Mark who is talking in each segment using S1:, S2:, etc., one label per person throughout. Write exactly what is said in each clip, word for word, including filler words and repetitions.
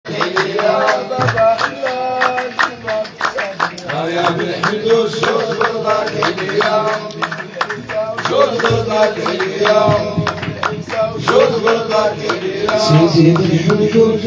S1: سيدي الحدود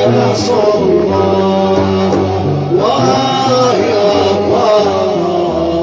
S2: الله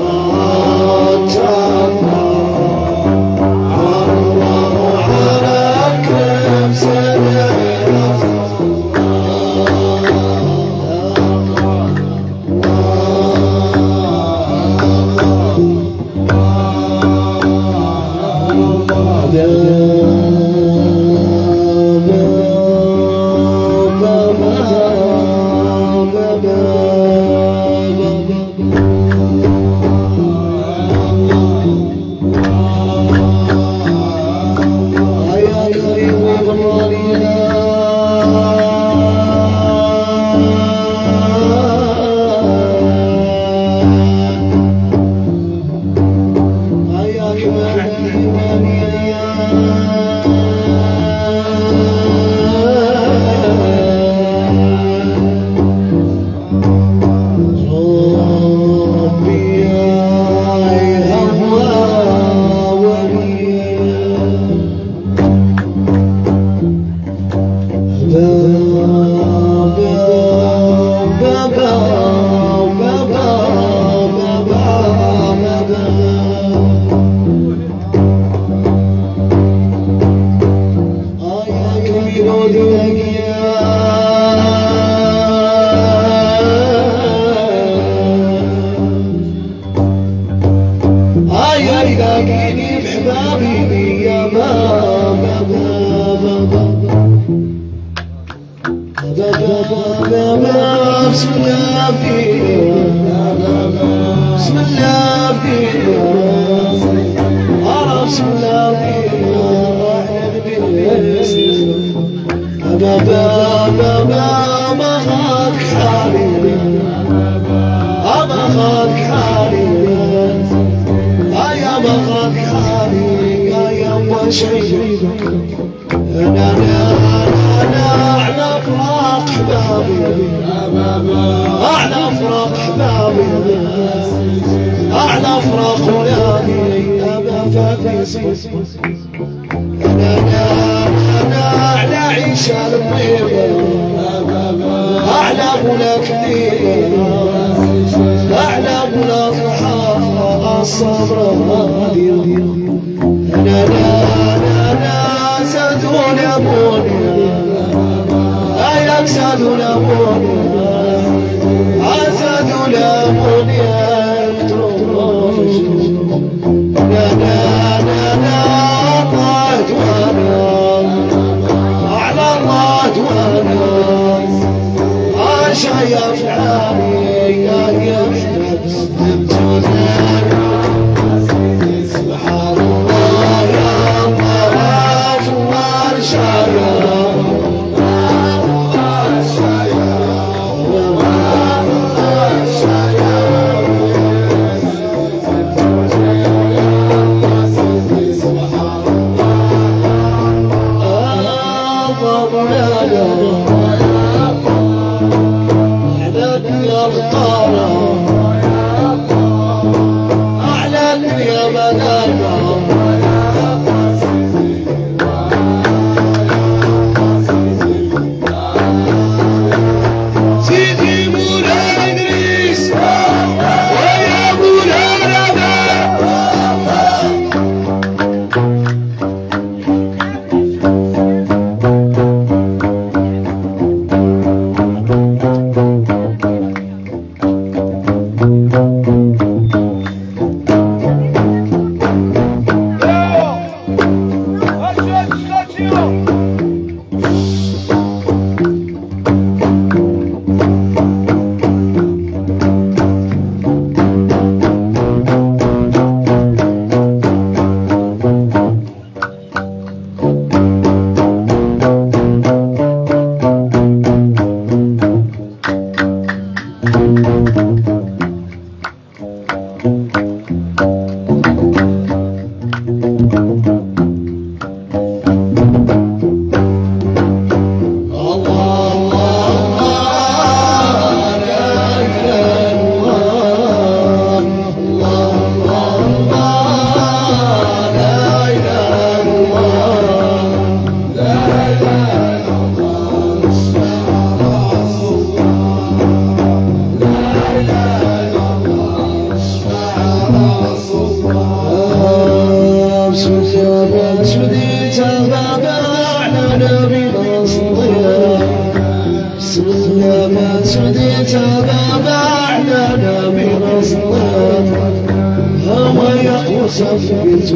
S1: وثبت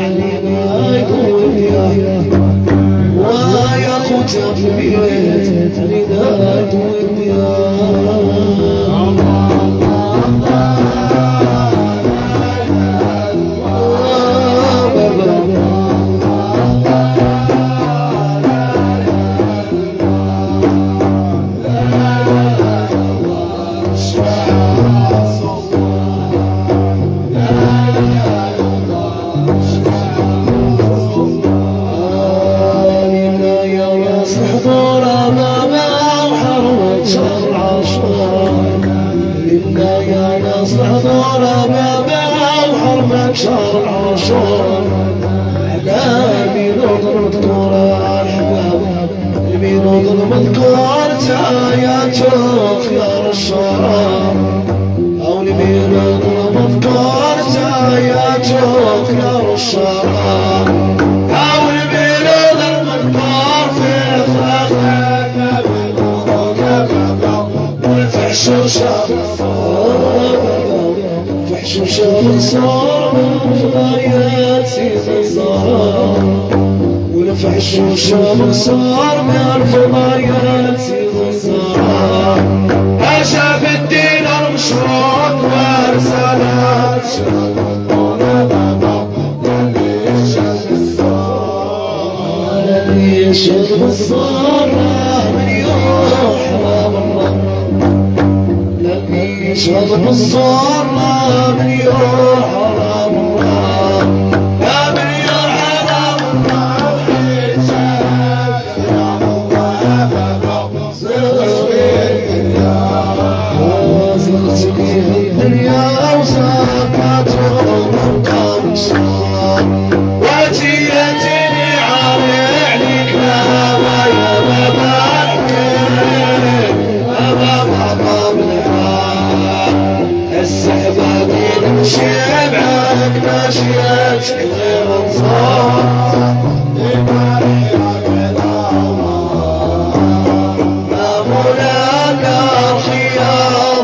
S1: وعلينا الدنيا ويا تثبيت رداء الدنيا شهر عاشور أحبابي نظر مذكور أحباب قلبي نظر مذكور يا خيار الشراب أو لبي نظر مذكور يا خيار الشراب أو لبي نظر مذكور في خاخك والفحش وشاب فحش وشاب صار فضايات سيد صار والفحش وشاب صار من الفضايات سيد صار أشاف الدين المشروط ورسالات يشهد الصار من يحرم الله لكن يشهد الصار من يحرم الله يا من يحرم الله زغت بيه الدنيا وساقته من قمصار وجيتني عليك ما يا مبارك أبا مقام الحال السحبة نمشي بعدك ماشيتك غير انصار يا مولانا الخيار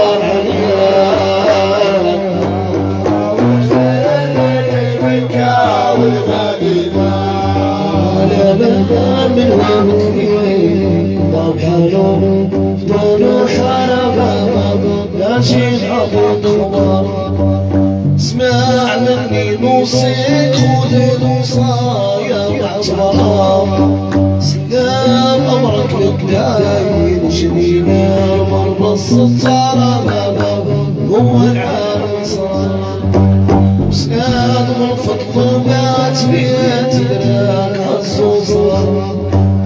S1: من وامكين ضرب حلوم فضلوا حربا لاشين حبوك خبر اسمع مني نوصيك خذ الوصايا واعتبرها سلام امرك لقدايل جنينا مرمى الستارة قوة العالم صار وسناد من فضل بات بيت لك عالصوصار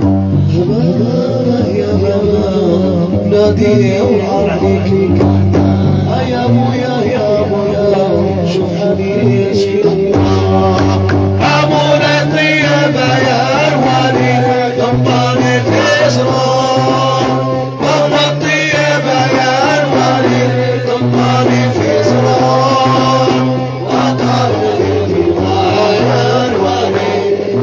S1: يا بابا نادي وعر عليك يا ابويا يا ابويا شوف حالي يشكي ابونا الطيبه يا الوالي ضماني في زرار ابونا الطيبه يا الوالي ضماني في زرار وطارني في الغايه الوالي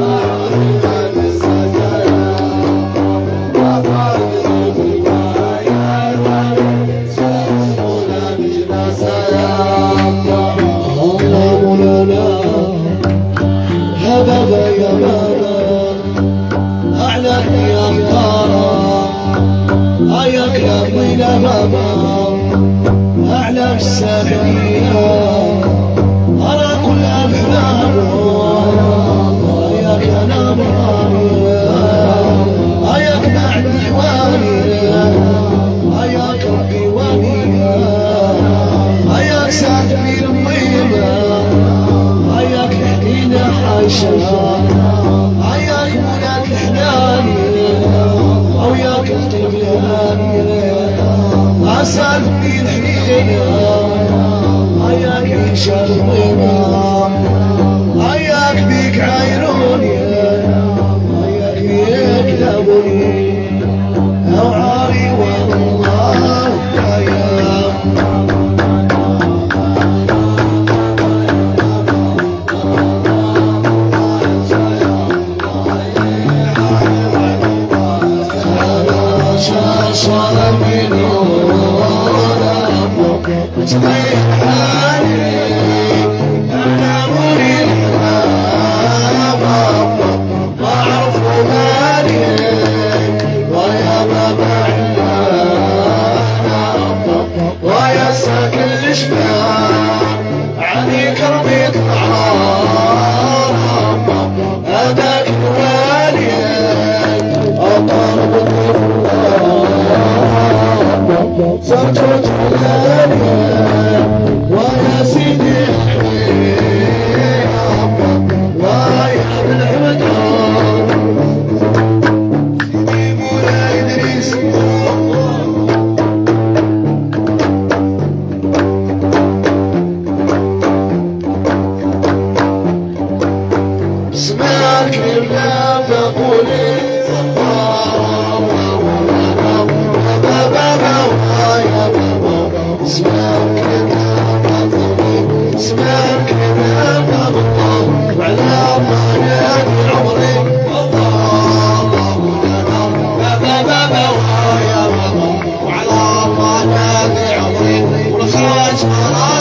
S1: بابا يا بابا أعلى يا مطارا أياك يا بابا أعلى بالسابعية أرى كل أحلام أياك أنا مرامي أياك بعد حوالي أياك ربي وامي أياك ساتبي المطيبة أياك حدينا حايشة أياك مولاك حناني أو ياك الطيب الهاني أسالف بي الحنينة أياك عيشة الطيبة أياك بيك عايروني أياك بيك لابوني أو عاري والله أياك تغير حالي أنا مريض ما أعرف مالي ويا بابا ويا ساكن الجبال عليك رميت نهار هذاك الوالي أطرب صرت وجهي ويا سيدي ويا ابن العمدان سيدي مولاي ادريس يا جمال